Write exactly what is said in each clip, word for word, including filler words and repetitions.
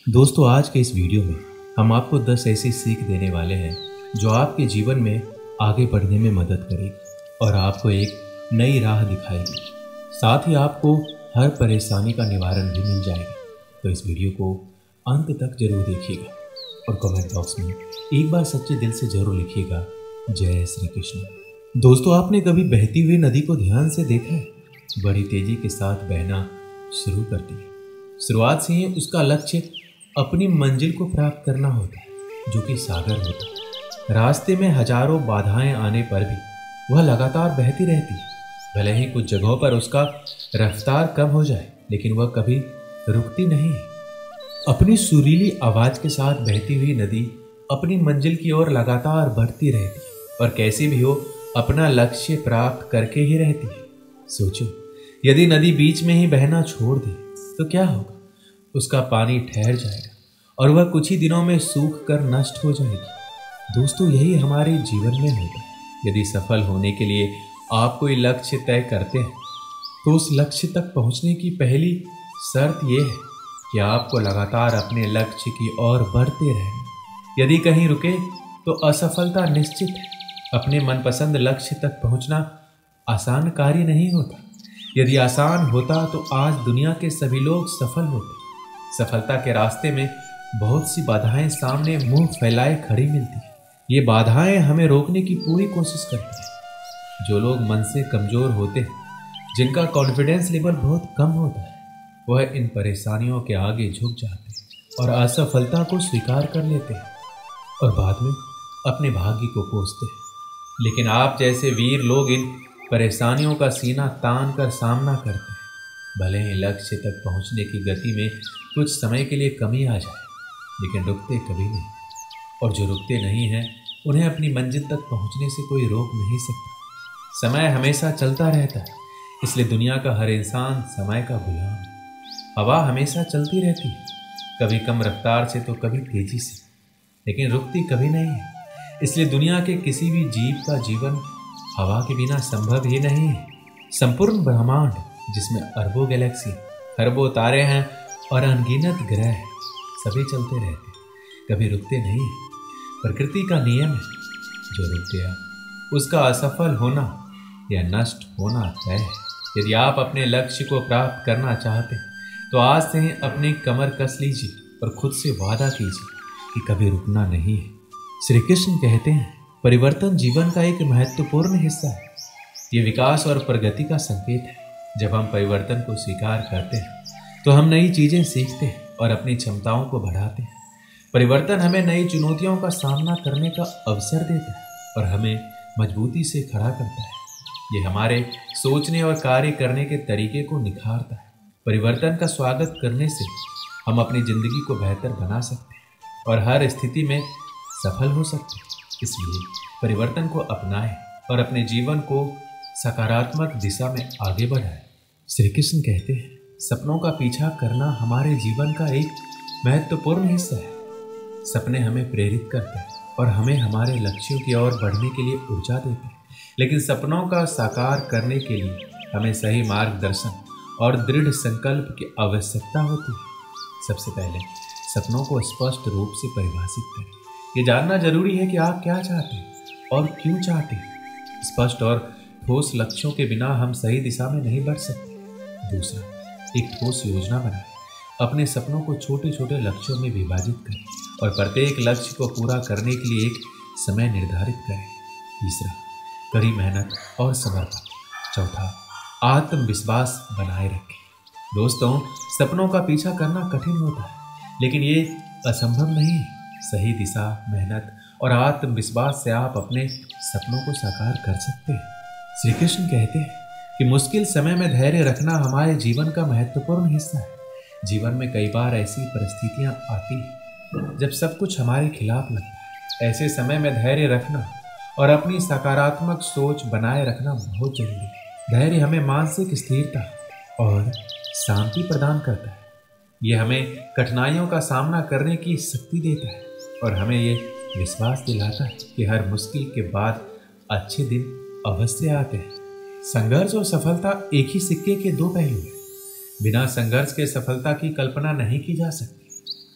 दोस्तों, आज के इस वीडियो में हम आपको दस ऐसी सीख देने वाले हैं जो आपके जीवन में आगे बढ़ने में मदद करेगी और आपको एक नई राह दिखाएगी। साथ ही आपको हर परेशानी का निवारण भी मिल जाएगा। तो इस वीडियो को अंत तक जरूर देखिएगा और कमेंट बॉक्स में एक बार सच्चे दिल से जरूर लिखिएगा, जय श्री कृष्ण। दोस्तों, आपने कभी बहती हुई नदी को ध्यान से देखा है? बड़ी तेजी के साथ बहना शुरू करती है। शुरुआत से ही उसका लक्ष्य अपनी मंजिल को प्राप्त करना होता है, जो कि सागर होता है। रास्ते में हजारों बाधाएं आने पर भी वह लगातार बहती रहती है। भले ही कुछ जगहों पर उसका रफ्तार कम हो जाए, लेकिन वह कभी रुकती नहीं है। अपनी सुरीली आवाज के साथ बहती हुई नदी अपनी मंजिल की ओर लगातार बढ़ती रहती है और कैसे भी हो अपना लक्ष्य प्राप्त करके ही रहती है। सोचो, यदि नदी बीच में ही बहना छोड़ दे तो क्या होगा? उसका पानी ठहर जाएगा और वह कुछ ही दिनों में सूख कर नष्ट हो जाएगी। दोस्तों, यही हमारे जीवन में होता है। यदि सफल होने के लिए आप कोई लक्ष्य तय करते हैं तो उस लक्ष्य तक पहुंचने की पहली शर्त यह है कि आपको लगातार अपने लक्ष्य की ओर बढ़ते रहना। यदि कहीं रुके तो असफलता निश्चित है। अपने मनपसंद लक्ष्य तक पहुंचना आसान कार्य नहीं होता। यदि आसान होता तो आज दुनिया के सभी लोग सफल होते। सफलता के रास्ते में बहुत सी बाधाएं सामने मुंह फैलाए खड़ी मिलती है। ये बाधाएं हमें रोकने की पूरी कोशिश करती हैं। जो लोग मन से कमजोर होते हैं, जिनका कॉन्फिडेंस लेवल बहुत कम होता है, वह इन परेशानियों के आगे झुक जाते हैं और असफलता को स्वीकार कर लेते हैं और बाद में अपने भाग्य को कोसते हैं। लेकिन आप जैसे वीर लोग इन परेशानियों का सीना तान कर सामना करते हैं। भले ही लक्ष्य तक पहुंचने की गति में कुछ समय के लिए कमी आ जाए, लेकिन रुकते कभी नहीं। और जो रुकते नहीं हैं, उन्हें अपनी मंजिल तक पहुंचने से कोई रोक नहीं सकता। समय हमेशा चलता रहता है, इसलिए दुनिया का हर इंसान समय का गुलाम है। हवा हमेशा चलती रहती है, कभी कम रफ्तार से तो कभी तेजी से, लेकिन रुकती कभी नहीं है। इसलिए दुनिया के किसी भी जीव का जीवन हवा के बिना संभव ही नहीं है। संपूर्ण ब्रह्मांड, जिसमें अरबों गैलेक्सी, खरबों तारे हैं और अनगिनत ग्रह हैं, सभी चलते रहते, कभी रुकते नहीं है। प्रकृति का नियम है, जो रुक गया उसका असफल होना या नष्ट होना तय है। यदि आप अपने लक्ष्य को प्राप्त करना चाहते हैं तो आज से ही अपनी कमर कस लीजिए और खुद से वादा कीजिए कि कभी रुकना नहीं है। श्री कृष्ण कहते हैं, परिवर्तन जीवन का एक महत्वपूर्ण हिस्सा है। ये विकास और प्रगति का संकेत है। जब हम परिवर्तन को स्वीकार करते हैं तो हम नई चीजें सीखते हैं और अपनी क्षमताओं को बढ़ाते हैं। परिवर्तन हमें नई चुनौतियों का सामना करने का अवसर देता है और हमें मजबूती से खड़ा करता है। ये हमारे सोचने और कार्य करने के तरीके को निखारता है। परिवर्तन का स्वागत करने से हम अपनी जिंदगी को बेहतर बना सकते हैं और हर स्थिति में सफल हो सकते हैं। इसलिए परिवर्तन को अपनाएं और अपने जीवन को सकारात्मक दिशा में आगे बढ़ाएं। श्री कृष्ण कहते हैं, सपनों का पीछा करना हमारे जीवन का एक महत्वपूर्ण हिस्सा है। सपने हमें प्रेरित करते हैं और हमें हमारे लक्ष्यों की ओर बढ़ने के लिए ऊर्जा देते हैं। लेकिन सपनों का साकार करने के लिए हमें सही मार्गदर्शन और दृढ़ संकल्प की आवश्यकता होती है। सबसे पहले सपनों को स्पष्ट रूप से परिभाषित करें। ये जानना जरूरी है कि आप क्या चाहते हैं और क्यों चाहते हैं। स्पष्ट और ठोस लक्ष्यों के बिना हम सही दिशा में नहीं बढ़ सकते। दूसरा, एक ठोस योजना बनाएं। अपने सपनों को छोटे छोटे लक्ष्यों में विभाजित करें और प्रत्येक लक्ष्य को पूरा करने के लिए एक समय निर्धारित करें। तीसरा, कड़ी मेहनत और समर्पण। चौथा, आत्मविश्वास बनाए रखें। दोस्तों, सपनों का पीछा करना कठिन होता है, लेकिन ये असंभव नहीं है। सही दिशा, मेहनत और आत्मविश्वास से आप अपने सपनों को साकार कर सकते हैं। श्री कृष्ण कहते हैं कि मुश्किल समय में धैर्य रखना हमारे जीवन का महत्वपूर्ण हिस्सा है। जीवन में कई बार ऐसी परिस्थितियां आती हैं जब सब कुछ हमारे खिलाफ लगता है। ऐसे समय में धैर्य रखना और अपनी सकारात्मक सोच बनाए रखना बहुत जरूरी है। धैर्य हमें मानसिक स्थिरता और शांति प्रदान करता है। ये हमें कठिनाइयों का सामना करने की शक्ति देता है और हमें ये विश्वास दिलाता है कि हर मुश्किल के बाद अच्छे दिन अवश्य आते हैं। संघर्ष और सफलता एक ही सिक्के के दो पहलू हैं। बिना संघर्ष के सफलता की कल्पना नहीं की जा सकती।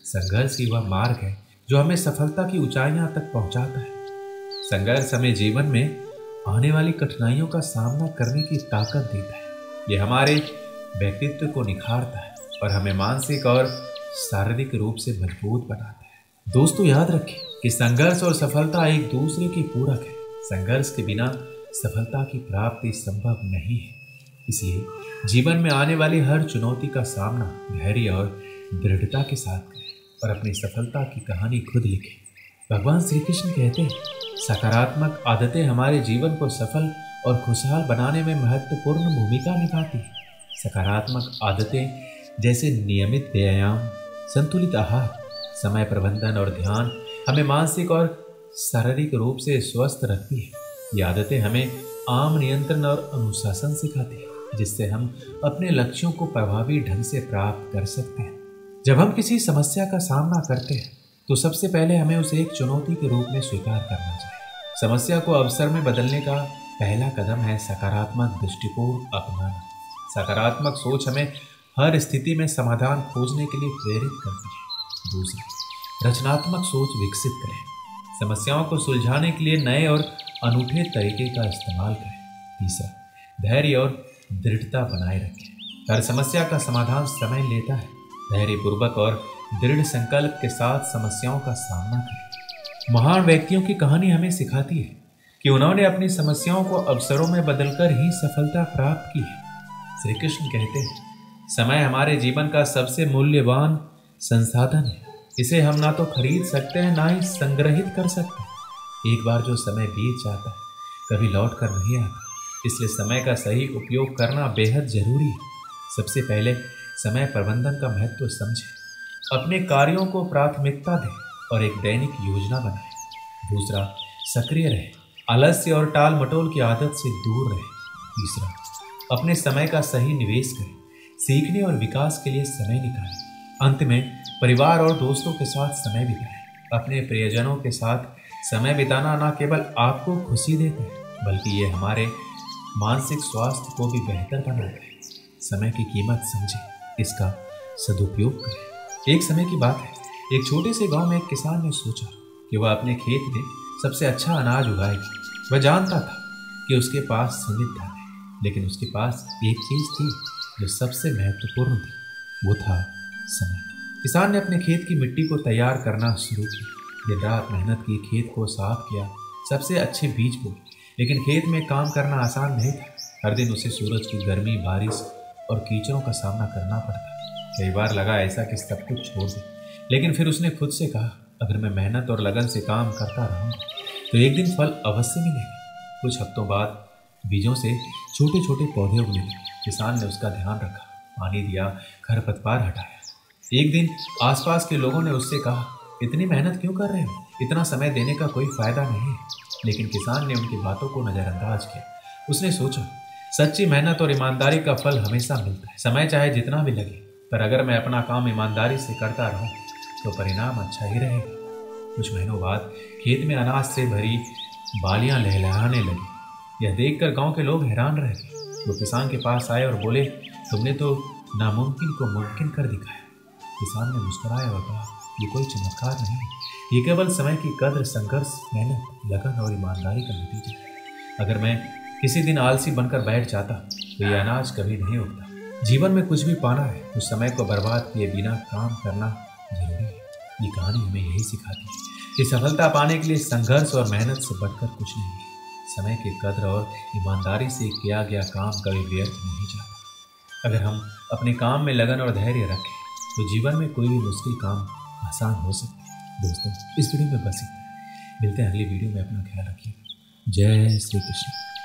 संघर्ष ही वह मार्ग है जो हमें सफलता की ऊंचाइयां तक पहुंचाता है। संघर्ष हमें जीवन में आने वाली कठिनाइयों का सामना करने की ताकत देता है। यह हमारे व्यक्तित्व को निखारता है और हमें मानसिक और शारीरिक रूप से मजबूत बनाता है। दोस्तों, याद रखें कि संघर्ष और सफलता एक दूसरे के पूरक है। संघर्ष के बिना सफलता की प्राप्ति संभव नहीं है। इसलिए जीवन में आने वाली हर चुनौती का सामना धैर्य और दृढ़ता के साथ करें और अपनी सफलता की कहानी खुद लिखें। भगवान श्री कृष्ण कहते हैं, सकारात्मक आदतें हमारे जीवन को सफल और खुशहाल बनाने में महत्वपूर्ण भूमिका निभाती हैं। सकारात्मक आदतें जैसे नियमित व्यायाम, संतुलित आहार, समय प्रबंधन और ध्यान हमें मानसिक और शारीरिक रूप से स्वस्थ रखती है। ये आदतें हमें आम नियंत्रण और अनुशासन सिखाती है, जिससे हम अपने लक्ष्यों को प्रभावी ढंग से प्राप्त कर सकते हैं। जब हम किसी समस्या का सामना करते हैं तो सबसे पहले हमें उसे एक चुनौती के रूप में स्वीकार करना चाहिए। समस्या को अवसर में बदलने का पहला कदम है सकारात्मक दृष्टिकोण अपनाना। सकारात्मक सोच हमें हर स्थिति में समाधान खोजने के लिए प्रेरित करती है। दूसरा, रचनात्मक सोच विकसित करें। समस्याओं को सुलझाने के लिए नए और अनूठे तरीके का इस्तेमाल करें। तीसरा, धैर्य और दृढ़ता बनाए रखें। हर समस्या का समाधान समय लेता है। धैर्यपूर्वक और दृढ़ संकल्प के साथ समस्याओं का सामना करें। महान व्यक्तियों की कहानी हमें सिखाती है कि उन्होंने अपनी समस्याओं को अवसरों में बदलकर ही सफलता प्राप्त की है। श्री कृष्ण कहते हैं, समय हमारे जीवन का सबसे मूल्यवान संसाधन है। इसे हम ना तो खरीद सकते हैं, ना ही संग्रहित कर सकते हैं। एक बार जो समय बीत जाता है, कभी लौट कर नहीं आता। इसलिए समय का सही उपयोग करना बेहद जरूरी है। सबसे पहले समय प्रबंधन का महत्व समझें। अपने कार्यों को प्राथमिकता दें और एक दैनिक योजना बनाएं। दूसरा, सक्रिय रहें। आलस्य और टाल मटोल की आदत से दूर रहें। तीसरा, अपने समय का सही निवेश करें। सीखने और विकास के लिए समय निकालें। अंत में, परिवार और दोस्तों के साथ समय बिताएं। अपने प्रियजनों के साथ समय बिताना न केवल आपको खुशी देता है, बल्कि ये हमारे मानसिक स्वास्थ्य को भी बेहतर बनाता है। समय की कीमत समझें, इसका सदुपयोग करें। एक समय की बात है, एक छोटे से गांव में एक किसान ने सोचा कि वह अपने खेत में सबसे अच्छा अनाज उगाएगा। वह जानता था कि उसके पास सीमित धन है, लेकिन उसके पास एक चीज थी जो सबसे महत्वपूर्ण थी, वो था समय। किसान ने अपने खेत की मिट्टी को तैयार करना शुरू किया। दिन रात मेहनत की, खेत को साफ किया, सबसे अच्छे बीज बोए। लेकिन खेत में काम करना आसान नहीं था। हर दिन उसे सूरज की गर्मी, बारिश और कीचड़ों का सामना करना पड़ता। कई बार लगा ऐसा कि सब कुछ छोड़ दे, लेकिन फिर उसने खुद से कहा, अगर मैं मेहनत और लगन से काम करता रहूँगा तो एक दिन फल अवश्य मिलेगा। कुछ हफ्तों बाद बीजों से छोटे छोटे पौधे उगने लगे। किसान ने उसका ध्यान रखा, पानी दिया, खरपतवार हटाया। एक दिन आसपास के लोगों ने उससे कहा, इतनी मेहनत क्यों कर रहे हो? इतना समय देने का कोई फायदा नहीं है। लेकिन किसान ने उनकी बातों को नजरअंदाज किया। उसने सोचा, सच्ची मेहनत और ईमानदारी का फल हमेशा मिलता है। समय चाहे जितना भी लगे, पर अगर मैं अपना काम ईमानदारी से करता रहूं तो परिणाम अच्छा ही रहेगा। कुछ महीनों बाद खेत में अनाज से भरी बालियां लहलहाने लगी। यह देखकर गांव के लोग हैरान रह गए। वो किसान के पास आए और बोले, तुमने तो नामुमकिन को मुमकिन कर दिखाया। किसान ने मुस्कुराया और कहा, ये कोई चमत्कार नहीं, ये केवल समय की कद्र, संघर्ष, मेहनत, लगन और ईमानदारी का नतीजा है। अगर मैं किसी दिन आलसी बनकर बैठ जाता तो ये अनाज कभी नहीं उगता। जीवन में कुछ भी पाना है तो समय को बर्बाद किए बिना काम करना जरूरी है। ये कहानी हमें यही सिखाती है कि सफलता पाने के लिए संघर्ष और मेहनत से बढ़कर कुछ नहीं है। समय की कद्र और ईमानदारी से किया गया काम कभी व्यर्थ नहीं जाता। अगर हम अपने काम में लगन और धैर्य रखें तो जीवन में कोई भी मुश्किल काम आसान हो सकता है। दोस्तों, इस वीडियो में बस इतना। मिलते हैं अगली वीडियो में। अपना ख्याल रखिए। जय श्री कृष्ण।